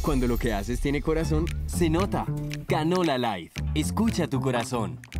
Cuando lo que haces tiene corazón, se nota. Canola Light. Escucha tu corazón.